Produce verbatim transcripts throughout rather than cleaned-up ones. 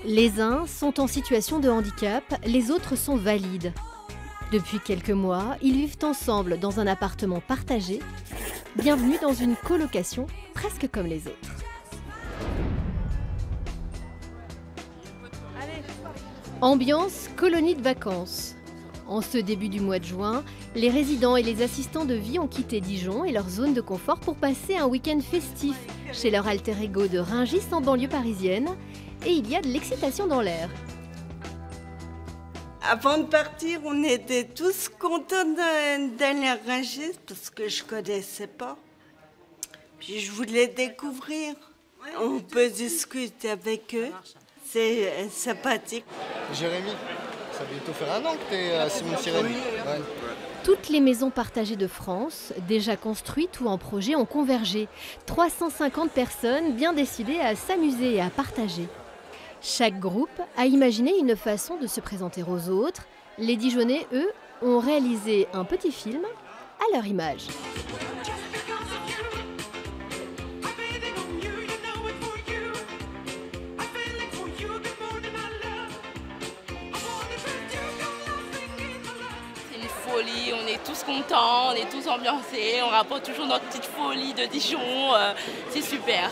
Les uns sont en situation de handicap, les autres sont valides. Depuis quelques mois, ils vivent ensemble dans un appartement partagé. Bienvenue dans une colocation presque comme les autres. Ambiance colonie de vacances. En ce début du mois de juin, les résidents et les assistants de vie ont quitté Dijon et leur zone de confort pour passer un week-end festif chez leur alter ego de Rungis en banlieue parisienne. Et il y a de l'excitation dans l'air. Avant de partir, on était tous contents d'aller à Rungis parce que je ne connaissais pas. Puis je voulais découvrir. On peut discuter avec eux. C'est sympathique. Jérémy, ça va bientôt faire un an que tu es à Simon Sirène. Ouais. Toutes les maisons partagées de France, déjà construites ou en projet, ont convergé. trois cent cinquante personnes bien décidées à s'amuser et à partager. Chaque groupe a imaginé une façon de se présenter aux autres. Les Dijonnais, eux, ont réalisé un petit film à leur image. C'est une folie, on est tous contents, on est tous ambiancés, on rapporte toujours notre petite folie de Dijon, euh, c'est super.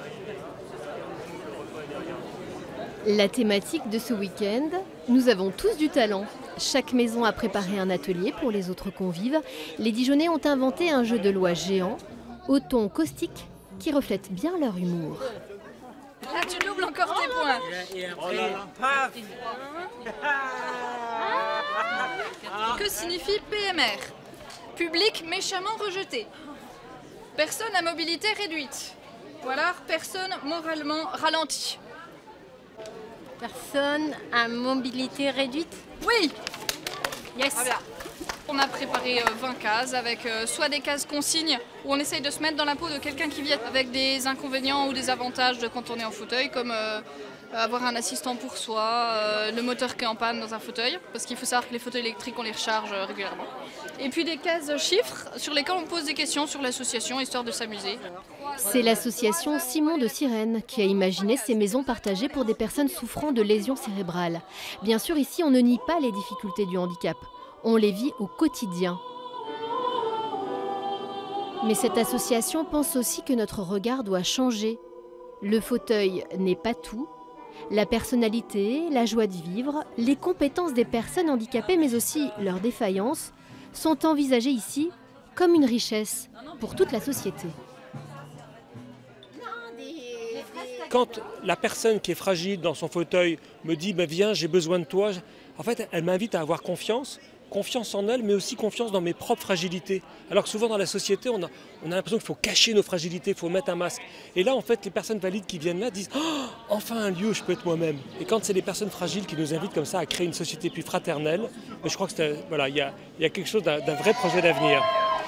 La thématique de ce week-end, nous avons tous du talent. Chaque maison a préparé un atelier pour les autres convives. Les Dijonnais ont inventé un jeu de loi géant, au ton caustique, qui reflète bien leur humour. Là, tu doubles encore tes points. Que signifie P M R? Public méchamment rejeté. Personne à mobilité réduite. Ou alors personne moralement ralentie. Personne à mobilité réduite? Oui. Yes. Ah bien. On a préparé vingt cases avec euh, soit des cases consignes où on essaye de se mettre dans la peau de quelqu'un qui vit avec des inconvénients ou des avantages de quand on est en fauteuil, comme euh, avoir un assistant pour soi, euh, le moteur qui est en panne dans un fauteuil, parce qu'il faut savoir que les fauteuils électriques on les recharge euh, régulièrement. Et puis des cases chiffres sur lesquelles on pose des questions sur l'association histoire de s'amuser. C'est l'association Simon de Sirène qui a imaginé ces maisons partagées pour des personnes souffrant de lésions cérébrales. Bien sûr, ici, on ne nie pas les difficultés du handicap. On les vit au quotidien. Mais cette association pense aussi que notre regard doit changer. Le fauteuil n'est pas tout. La personnalité, la joie de vivre, les compétences des personnes handicapées, mais aussi leurs défaillances, sont envisagées ici comme une richesse pour toute la société. Quand la personne qui est fragile dans son fauteuil me dit bah, « viens, j'ai besoin de toi », en fait, elle m'invite à avoir confiance, confiance en elle, mais aussi confiance dans mes propres fragilités. Alors que souvent dans la société, on a, on a l'impression qu'il faut cacher nos fragilités, il faut mettre un masque. Et là, en fait, les personnes valides qui viennent là disent oh, « enfin un lieu où je peux être moi-même ». Et quand c'est les personnes fragiles qui nous invitent comme ça à créer une société plus fraternelle, je crois qu'il voilà, y, a, y a quelque chose d'un d'un vrai projet d'avenir.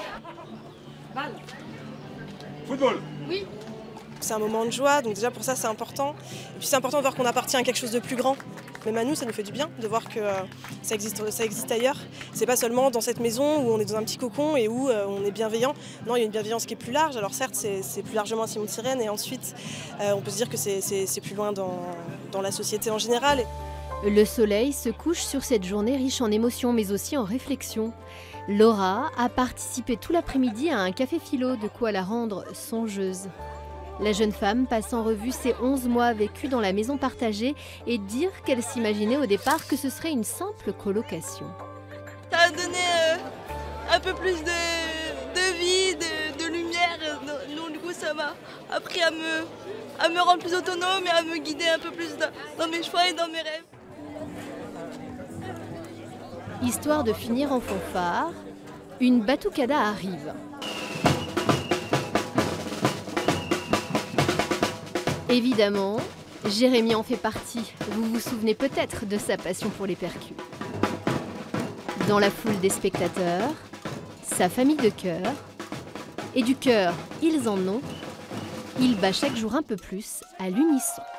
Football. Oui. C'est un moment de joie, donc déjà pour ça c'est important. Et puis c'est important de voir qu'on appartient à quelque chose de plus grand. Même à nous, ça nous fait du bien de voir que euh, ça existe, ça existe ailleurs. C'est pas seulement dans cette maison où on est dans un petit cocon et où euh, on est bienveillant. Non, il y a une bienveillance qui est plus large. Alors certes, c'est plus largement à Simon de Sirène et ensuite, euh, on peut se dire que c'est plus loin dans, dans la société en général. Le soleil se couche sur cette journée riche en émotions, mais aussi en réflexions. Laura a participé tout l'après-midi à un café philo, de quoi la rendre songeuse. La jeune femme passe en revue ses onze mois vécus dans la maison partagée et dire qu'elle s'imaginait au départ que ce serait une simple colocation. Ça a donné euh, un peu plus de, de vie, de, de lumière. Donc du coup ça m'a appris à me, à me rendre plus autonome et à me guider un peu plus dans, dans mes choix et dans mes rêves. Histoire de finir en fanfare, une batucada arrive. Évidemment, Jérémy en fait partie. Vous vous souvenez peut-être de sa passion pour les percus. Dans la foule des spectateurs, sa famille de cœur. Et du cœur, ils en ont. Il bat chaque jour un peu plus à l'unisson.